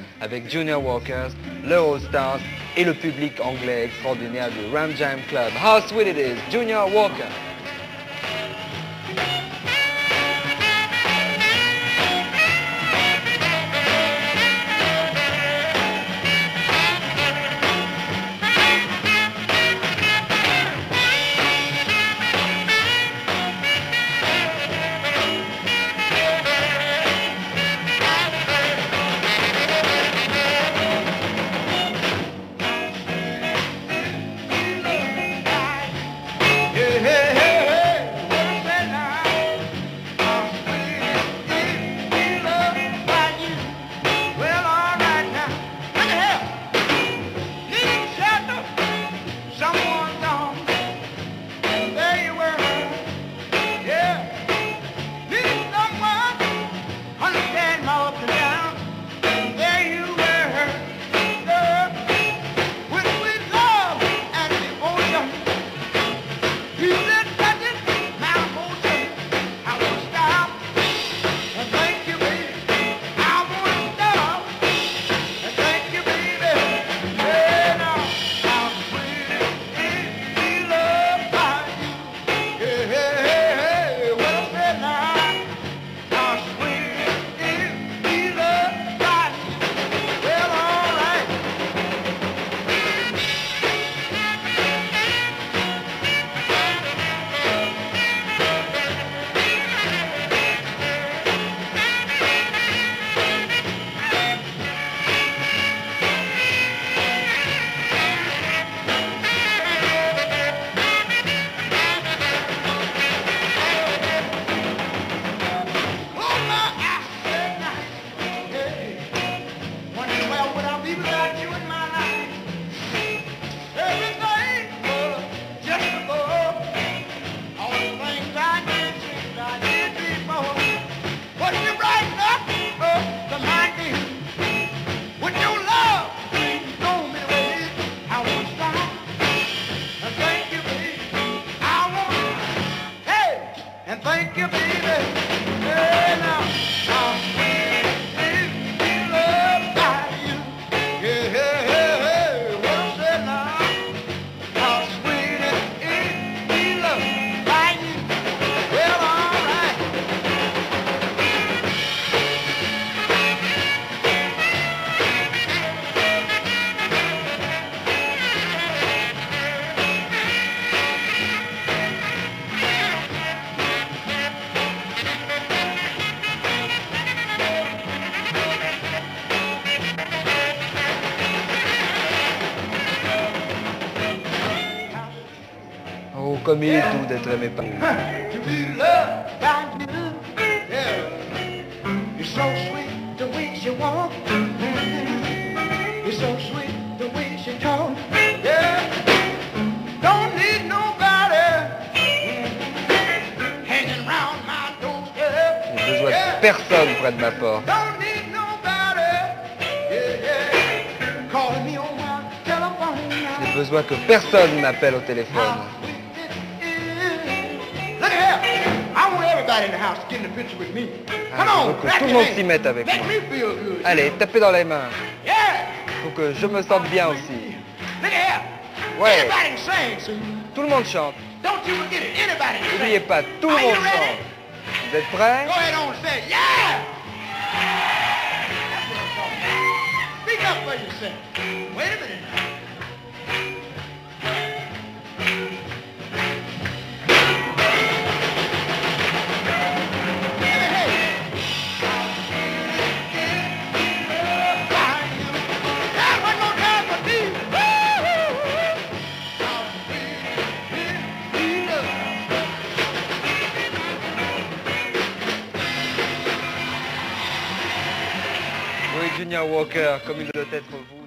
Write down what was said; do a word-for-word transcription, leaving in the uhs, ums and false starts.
avec Junior Walker, le All Stars et le public anglais extraordinaire du Ram Jam Club. How sweet it is, Junior Walker. Oh, comme il est doux d'être aimé par nous. J'ai besoin de personne près de ma porte. J'ai besoin que personne m'appelle au téléphone. Ah, il faut que tout le monde s'y mette avec moi. Allez, tapez dans les mains. Il faut que je me sente bien aussi. Ouais. Tout le monde chante. N'oubliez pas, tout le monde chante. Vous êtes prêts? Oui, Junior Walker, comme il doit être vous.